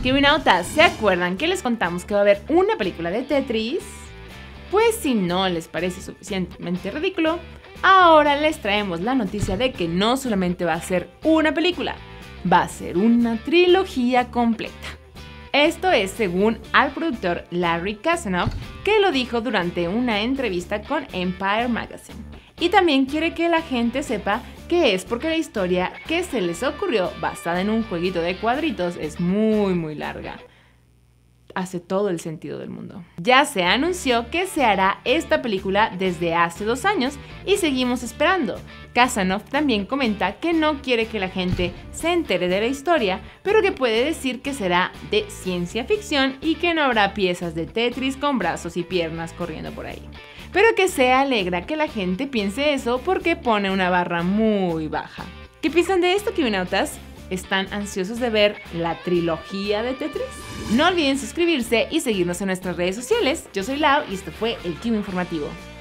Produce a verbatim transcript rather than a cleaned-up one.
Kibinautas, ¿se acuerdan que les contamos que va a haber una película de Tetris? Pues si no les parece suficientemente ridículo, ahora les traemos la noticia de que no solamente va a ser una película, va a ser una trilogía completa. Esto es según al productor Larry Kasanoff, que lo dijo durante una entrevista con Empire Magazine. Y también quiere que la gente sepa que es porque la historia que se les ocurrió basada en un jueguito de cuadritos es muy muy larga. Hace todo el sentido del mundo. Ya se anunció que se hará esta película desde hace dos años y seguimos esperando. Kasanoff también comenta que no quiere que la gente se entere de la historia, pero que puede decir que será de ciencia ficción y que no habrá piezas de Tetris con brazos y piernas corriendo por ahí. Pero que se alegra que la gente piense eso porque pone una barra muy baja. ¿Qué piensan de esto, Kibinautas? ¿Están ansiosos de ver la trilogía de Tetris? No olviden suscribirse y seguirnos en nuestras redes sociales. Yo soy Lau y esto fue el Kibi Informativo.